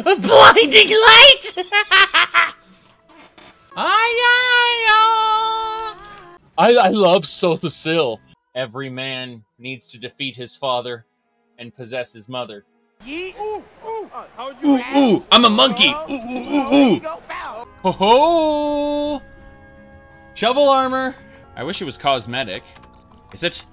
Blinding light! I love Sotha Sil. Every man needs to defeat his father and possess his mother. Ooh, I'm a monkey. Ooh. Ho ho! Shovel armor. I wish it was cosmetic. Is it?